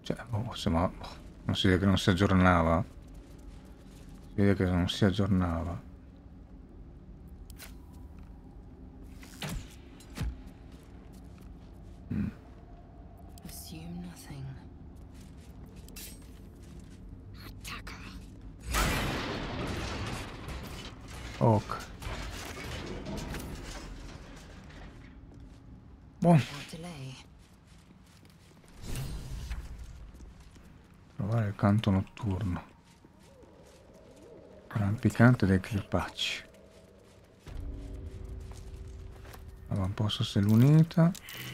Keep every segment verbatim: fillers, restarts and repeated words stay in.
Cioè, oh, insomma, non si vede che non si aggiornava. Si vede che non si aggiornava. Mm. Assume nothing. Ok. Buon. Delay. Provare il canto notturno. Arrampicante dei crepacci. Avamposto stellunita.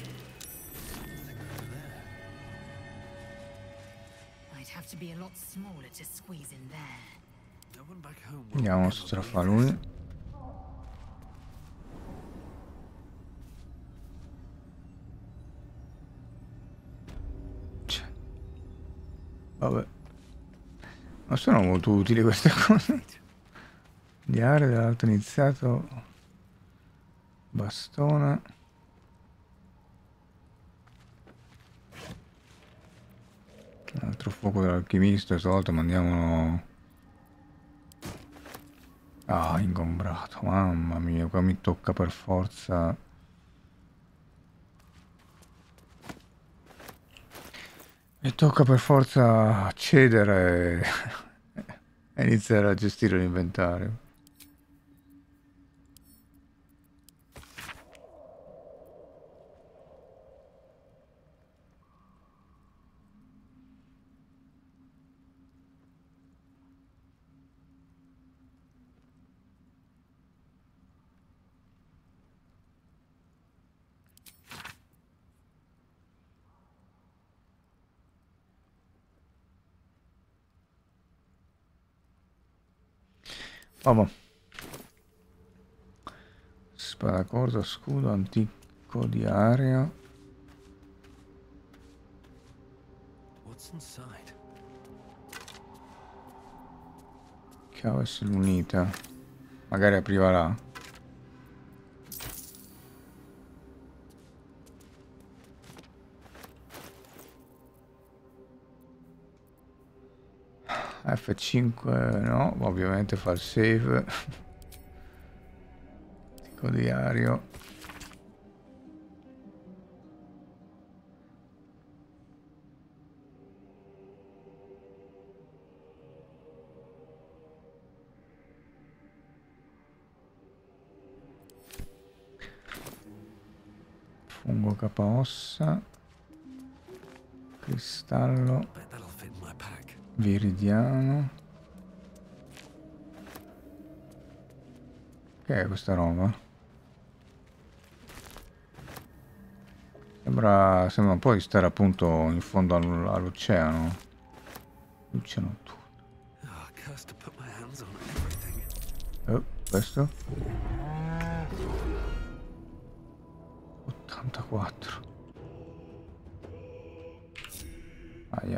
Vediamo se ce la fa lui. Cioè. Vabbè. Ma sono molto utili queste cose. Diario dell'alto iniziato. Bastone. Altro fuoco dell'alchimista. Stavolta mandiamolo. Ah, ingombrato. Mamma mia, qua mi tocca per forza. Mi tocca per forza accedere e iniziare a gestire l'inventario. Vabbè. Spada corta, scudo, antico diario. Chiave stellunita. Magari apriva là. F cinque no, ovviamente fa il save. Antico diario. Fungo capaossa. Cristallo. Viridiano. Che è questa roba? Sembra, sembra un po' di stare appunto in fondo all'oceano. Luce notturna. Oh, questo? ottantaquattro. Aia.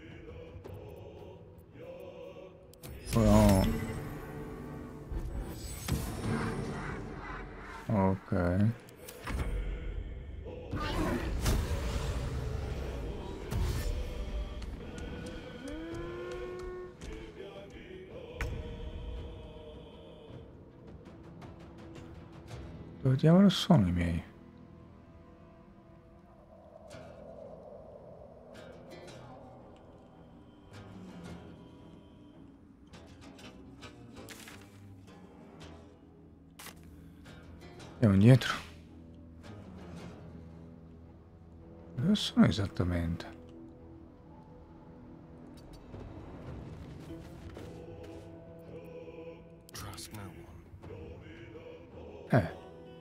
Oh no. Ok. Dove diavolo sono i miei? Andiamo indietro. Dove sono esattamente? Eh.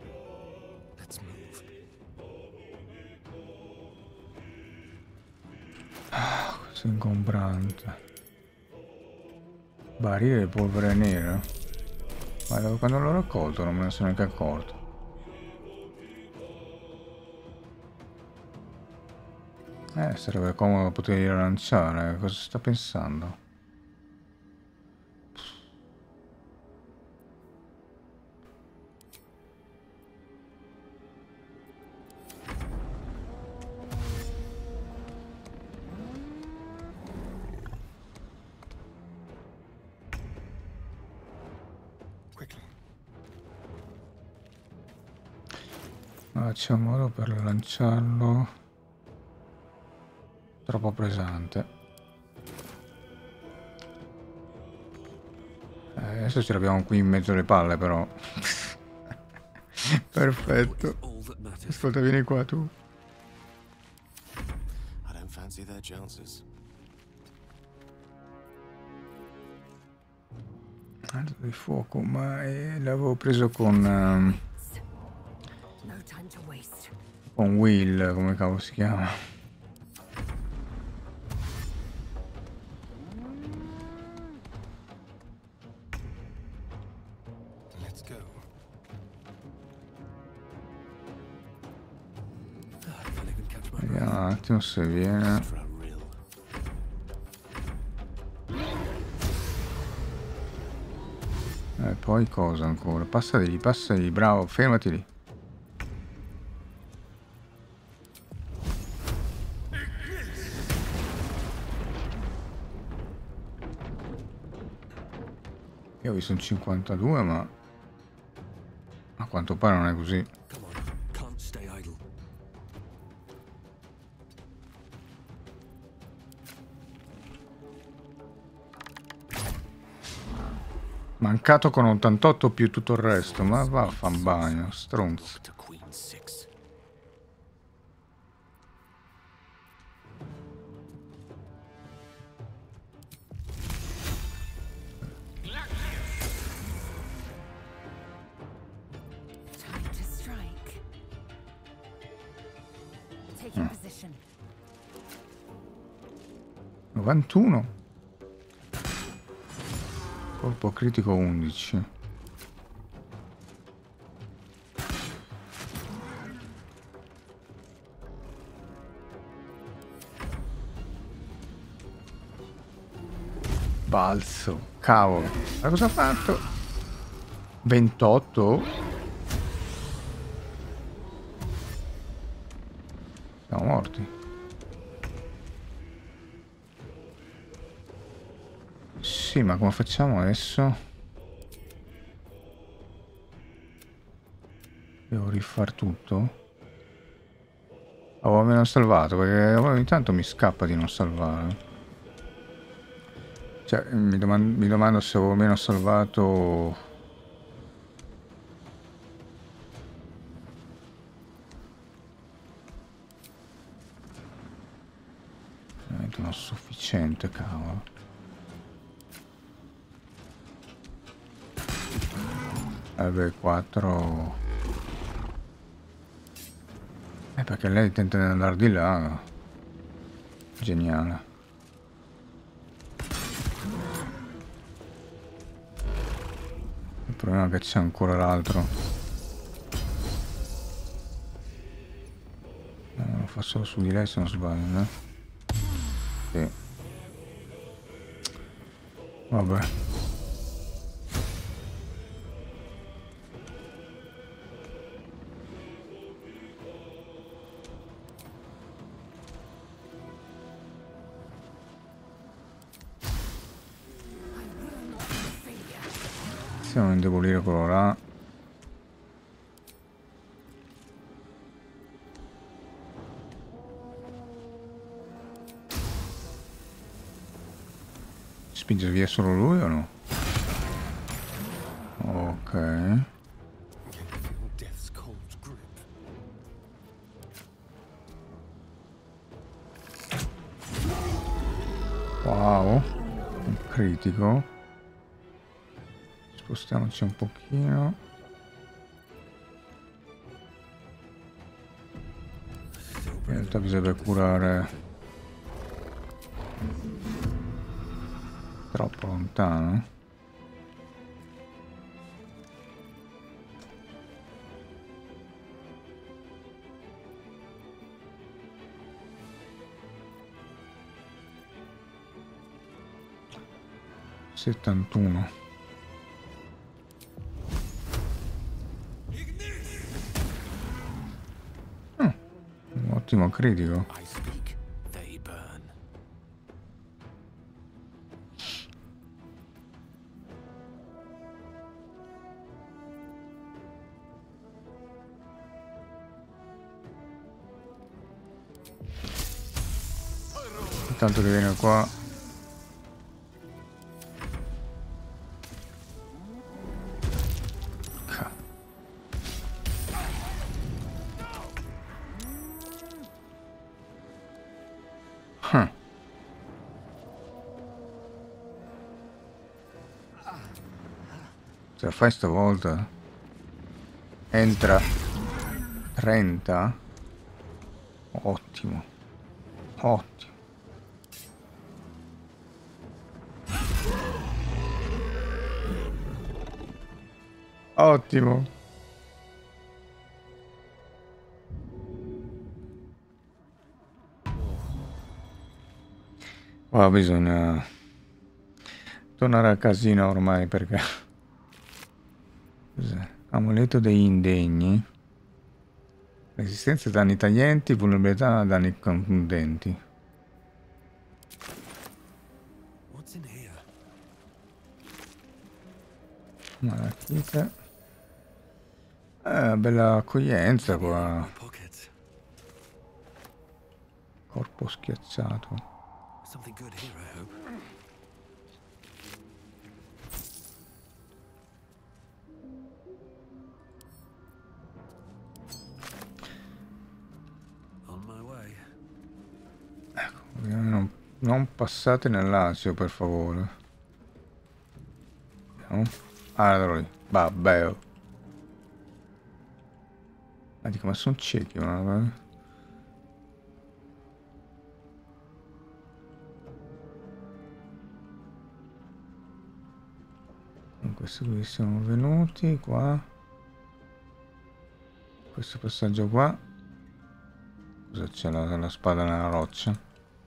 Ah, questo è ingombrante. Barile di polvere nera. Ma quando l'ho raccolto non me ne sono neanche accorto. Eh, sarebbe comodo poterli lanciare. Cosa sta pensando? Ah, c'è un modo per lanciarlo. Troppo pesante. Eh, adesso ce l'abbiamo qui in mezzo alle palle, però. Perfetto. Ascolta, vieni qua tu. I don't fancy their chances. Arma di fuoco, ma eh, l'avevo preso con um, No time to waste. con Will, come cavolo si chiama? Let's go. Ah, I can't even catch my breath. Vediamo un attimo se viene. For real. E poi cosa ancora? Passati, passati, bravo, fermati lì. Io ho visto un cinquantadue, ma a quanto pare non è così. Come on, can't stay idle. Mancato con ottantotto più tutto il resto, ma va a fan bagno, stronzo. To Queen Six. Time to strike. Taking position. novantuno. Colpo critico undici. Balzo, cavolo. Ma cosa ha fatto? ventotto? Siamo morti. Sì, ma come facciamo adesso? Devo rifar tutto? Avevo almeno salvato, perché ogni tanto mi scappa di non salvare. Cioè, mi, doman- mi domando se avevo almeno salvato... Veramente non sufficiente, cavolo. Eh beh, quattro... Eh, perché lei tenta di andare di là. Geniale. Il problema è che c'è ancora l'altro. Eh, lo fa solo su di lei se non sbaglio, eh? Sì. Vabbè. Iniziamo a indebolire quello là. Spinge via solo lui o no? Ok. Can feel death's cold grip. Wow. Un critico. Spostiamoci un pochino. In realtà bisogna curare. Troppo lontano. settantuno. Mm, un ottimo critico. I speak, they burn. Intanto che viene qua. Ca- Huh. Ce la fai stavolta? Entra trenta? Ottimo. Ottimo. Ottimo. Qua bisogna tornare al casino ormai perché... Cos'è? Amuleto degli indegni. Resistenza a danni taglienti, vulnerabilità a danni contundenti. What's in here? Malachite. Eh, bella accoglienza My qua. pockets. Corpo schiacciato. Something good here, I hope. On my way. Non, non passate nell'asio, per favore. No? Ah, allora lì. Vabbè. Ma dico, ma sono ciechi, ma... Questi qui siamo venuti qua. Questo passaggio qua. Cosa c'è? La, la spada nella roccia.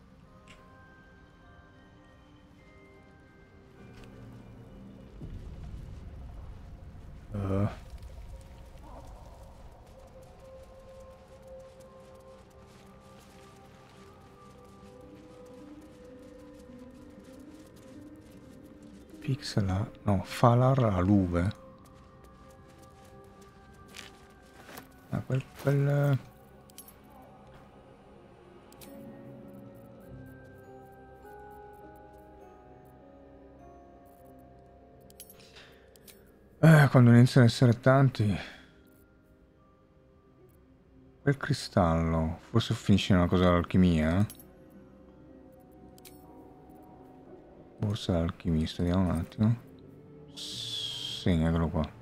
Uh. Pixela, no, Falar Aluve. Ah, quel, quel... Eh, quando iniziano ad essere tanti... Quel cristallo, forse finisce in una cosa d'alchimia, eh? Forse l'alchimista, vediamo un attimo. Sì, eccolo qua.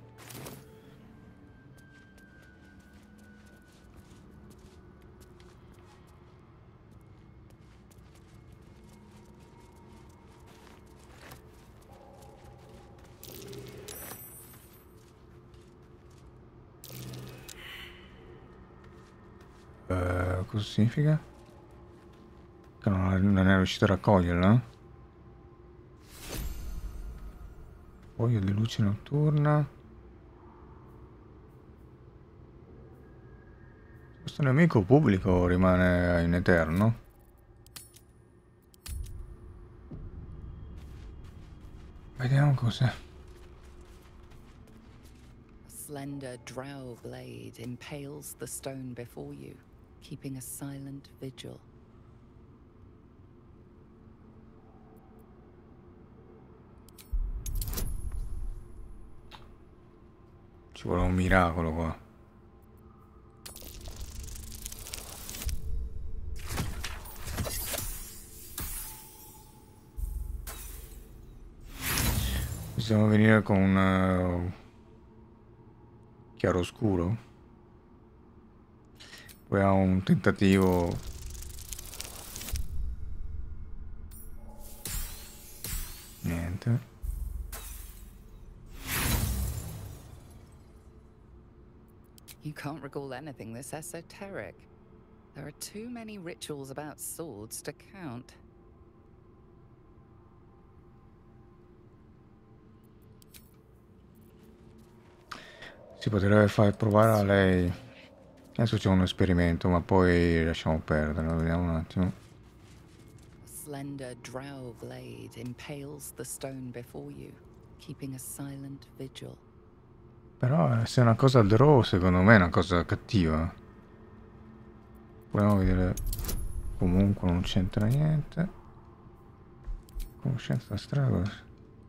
Uh, cosa significa? Che non, non è riuscito a raccoglierla? Foglio di luce notturna. Questo nemico pubblico rimane in eterno. Vediamo cos'è. A slender drow blade impales the stone before you, keeping a silent vigil. Ci vuole un miracolo qua. Possiamo venire con un uh, chiaroscuro. Poi ha un tentativo. Niente. You can't recall anything this esoteric. There are too many rituals about swords to count. Si potrebbe far provare a lei. Adesso c'è un esperimento, ma poi lasciamo perdere. Vediamo un attimo. A slender drow blade impales the stone before you, keeping a silent vigil. Però se è una cosa draw, secondo me è una cosa cattiva. Proviamo a vedere. comunque non c'entra niente. Conoscenza Astragoras.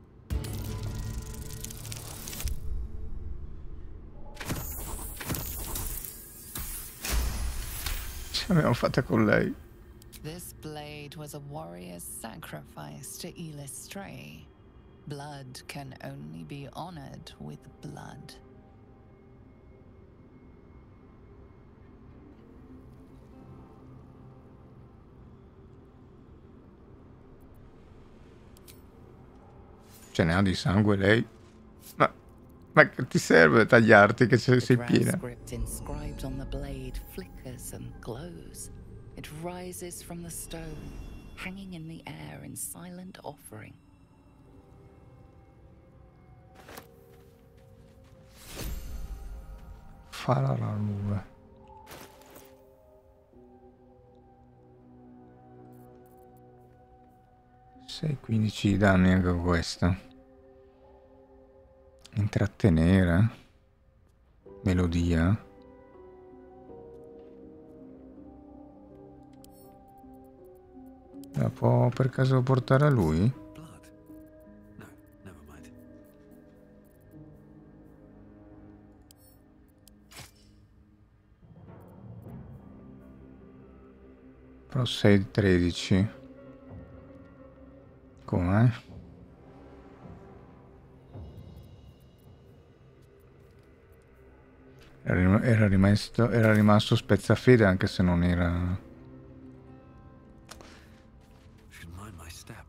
Ce l'abbiamo fatta con lei. This blade was a warrior's sacrifice to Illustray. Blood can only be honored with blood. Ce ne ha di sangue lei. Ma, ma che ti serve tagliarti che sei The piena? script inscribed on the blade flickers and glows. It rises from the stone, hanging in the air in silent offering. Fala la nube. sei quindici di danni anche questa. Intrattenere. Melodia. La può per caso portare a lui? Blood? No, never mind. Però sei tredici. Com'è? Era, era rimasto, era rimasto spezzafede anche se non era... Should mind my step.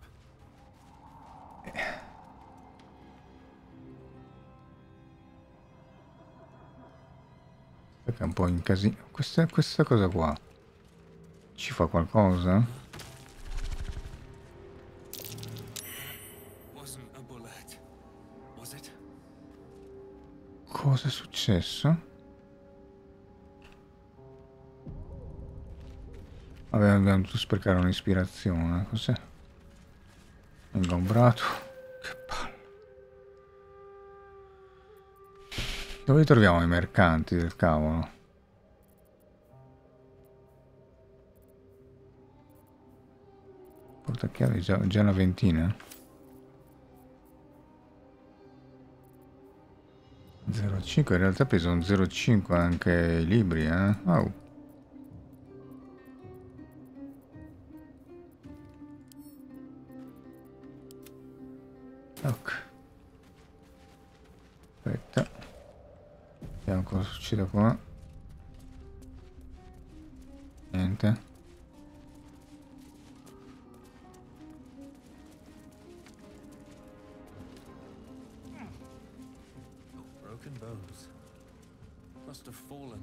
Perché è un po' in casino. Questa, questa cosa qua ci fa qualcosa? Wasn't a bullet, was it? Cosa è successo? Vabbè, abbiamo dovuto sprecare un'ispirazione. Cos'è? Ingombrato. Che palle. Dove li troviamo i mercanti del cavolo? Portachiavi già, già una ventina? zero virgola cinque, in realtà pesano zero virgola cinque anche i libri, eh? Oh. Ok. Aspetta. Vediamo cosa succede qua. Niente. Broken bones. Must have fallen.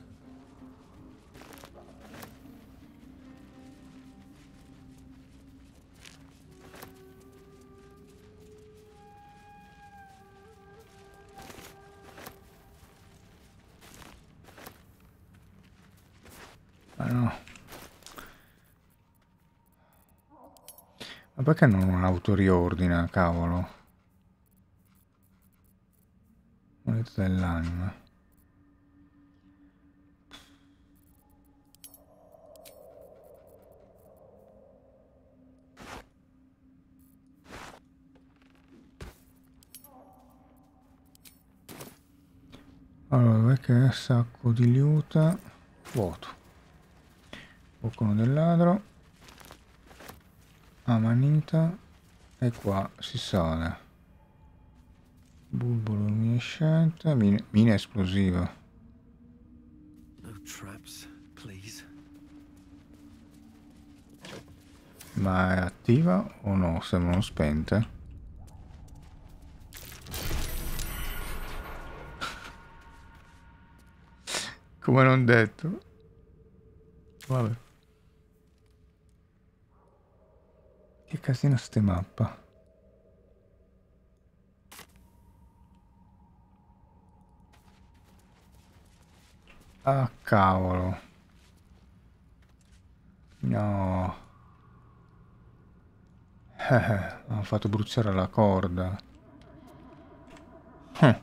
Ma no. Ma perché non autoriordina, cavolo? Moneta dell'anima. Allora, dov'è che è? Sacco di liuta. Vuoto. Boccone del ladro. Amanita. E qua si sale. Bulbo luminescente. Mina, mina esplosiva. No traps, please. Ma è attiva o no? Sembrano spente. Come non detto. Vabbè. Che casino ste mappa. Ah, cavolo. No. Eh, hanno fatto bruciare la corda. Hm.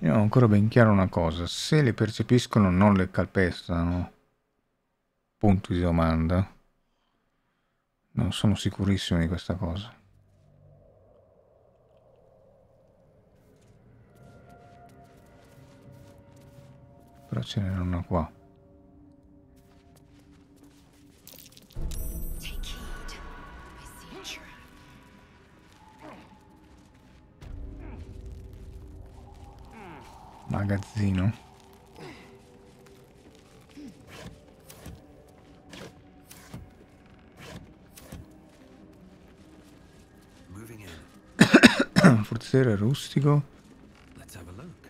Io ho ancora ben chiaro una cosa, se le percepiscono non le calpestano. Punto di domanda. Non sono sicurissimo di questa cosa. Però ce n'era una qua. Magazzino. Moving in. Forziere rustico. Let's have a look.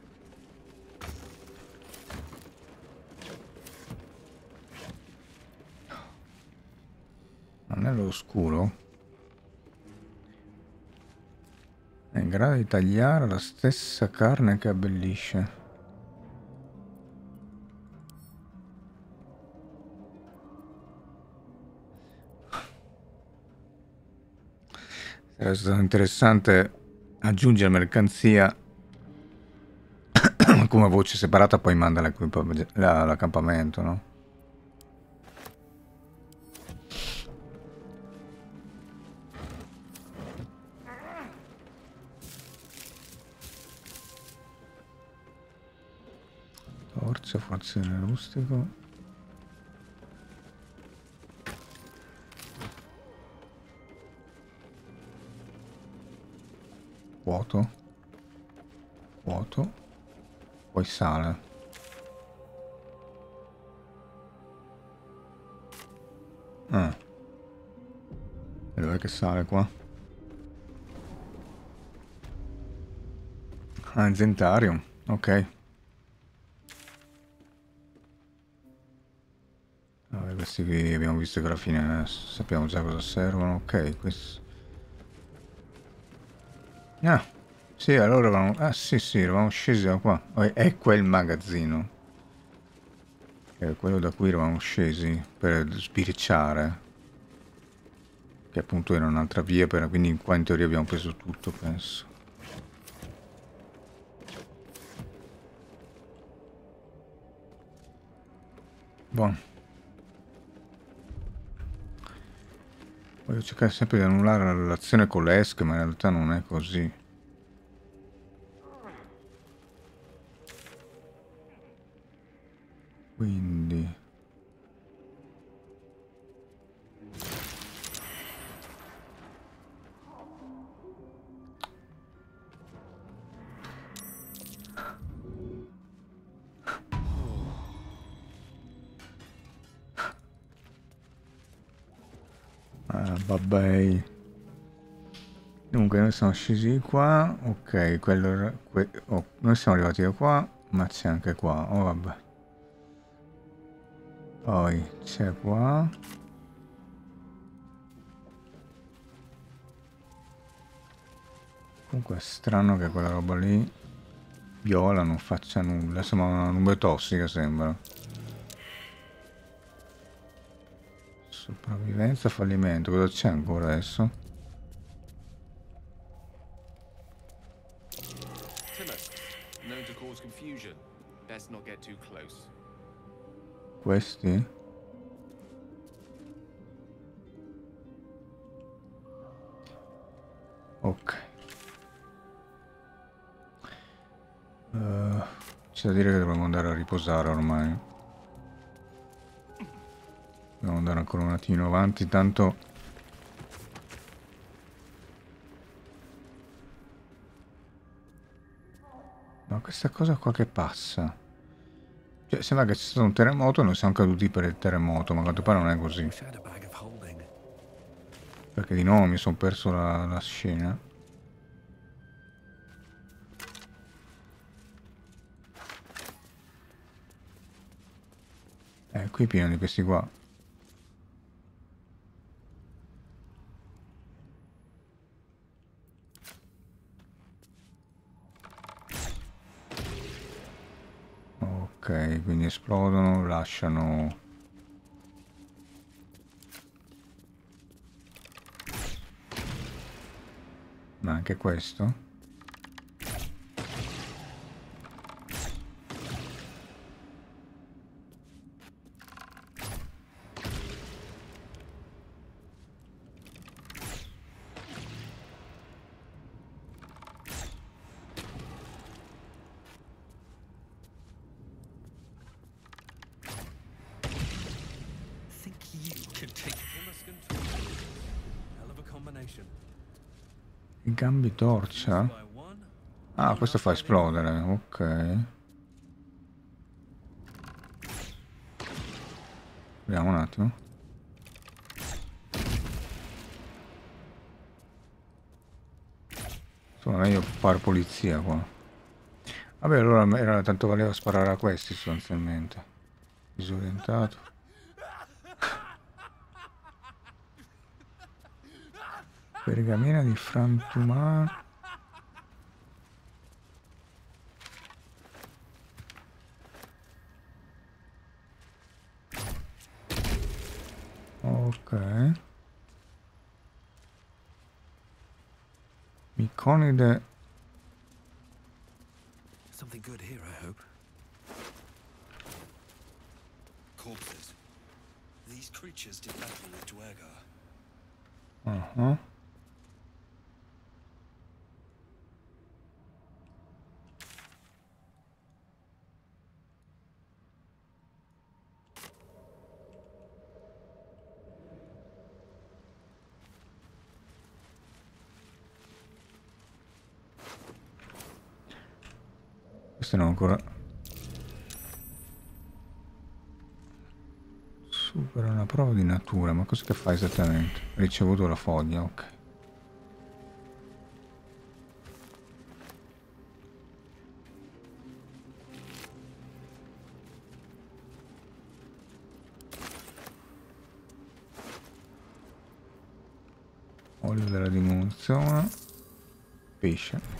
Anello oscuro. È in grado di tagliare la stessa carne che abbellisce. Sarebbe stato interessante aggiungere mercanzia come voce separata, poi manda l'accampamento, no? Torcia, forziere rustico. Vuoto. Vuoto. Poi sale. Ah. E dov'è che sale qua? Ah, Zentarium. Ok. Vabbè, questi qui abbiamo visto che alla fine sappiamo già cosa servono. Ok, questo. Ah, sì, allora eravamo... Ah, sì, sì, eravamo scesi da qua. Oh, è quel magazzino. È quello da cui eravamo scesi per sbirciare. Che appunto era un'altra via, per... quindi qua in teoria abbiamo preso tutto, penso. Buono. Voglio cercare sempre di annullare la relazione con l'Esk, ma in realtà non è così. Quindi... Ah, vabbè. Dunque noi siamo scesi qua. Ok, quello era... Que... Oh, noi siamo arrivati da qua, ma c'è anche qua. Oh, vabbè. Poi c'è qua. Comunque è strano che quella roba lì viola non faccia nulla. Sembra una nube tossica, sembra. Sopravvivenza, fallimento. Cosa c'è ancora adesso? Known to cause confusion. Best not get too close. Questi? Ok. Uh, c'è da dire che dovremmo andare a riposare ormai. Dobbiamo andare ancora un attimo avanti, tanto... Ma questa cosa qua che passa? Cioè, sembra che c'è stato un terremoto e noi siamo caduti per il terremoto, ma a quanto pare non è così. Perché di nuovo mi sono perso la, la scena. Eh, qui è pieno di questi qua. Ok, quindi esplodono, lasciano... Ma anche questo? Gambi torcia? Ah, questo fa esplodere, ok. Vediamo un attimo. Insomma, meglio fare polizia qua. Vabbè, allora era tanto valeva sparare a questi sostanzialmente. Disorientato. Pergamena di frantumano. Ok. Miconide. Something good here, I hope. Corpses. These creatures did battle with Dwergar. Uh-huh. Questo non ancora. Supera una prova di natura, ma cosa che fa esattamente? Ricevuto la foglia, ok. Olio della diminuzione. Pesce.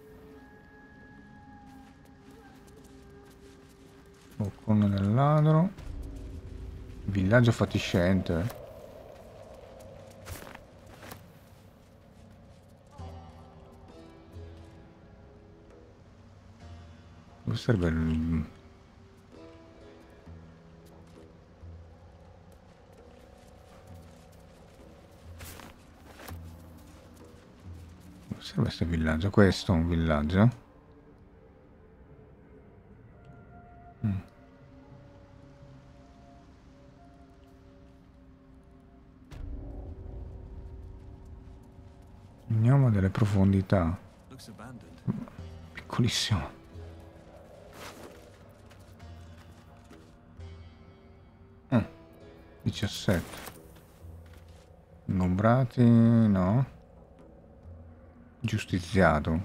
Boccone del ladro. Villaggio fatiscente. Dove serve il... Dove serve questo villaggio? Questo è un villaggio? Mm. Ignoma delle profondità. Looks abandoned. Piccolissimo. Mm. diciassette. Ingombrati, no. Giustiziato.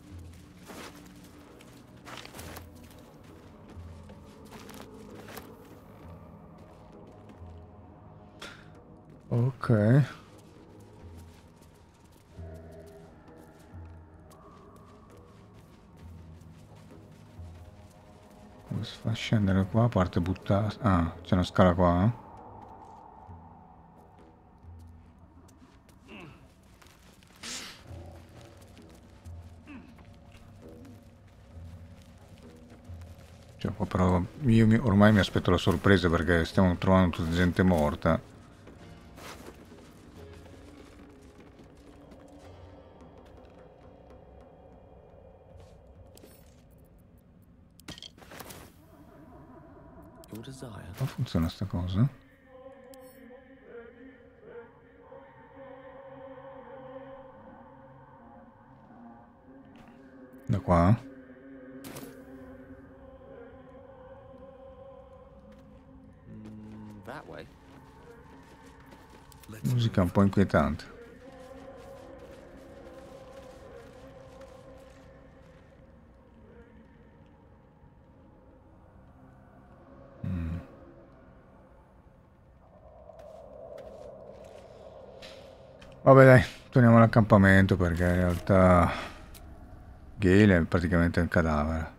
Ok. Come si fa a scendere qua? A parte buttare... Ah, c'è una scala qua, eh? Cioè, qua però io mi- ormai mi aspetto la sorpresa perché stiamo trovando tutta gente morta. Your desire. Come funziona sta cosa? Da qua? Mm, that way. Let's Musica un po' inquietante. Mm. Vabbè dai, torniamo all'accampamento perché in realtà Gale è praticamente un cadavere.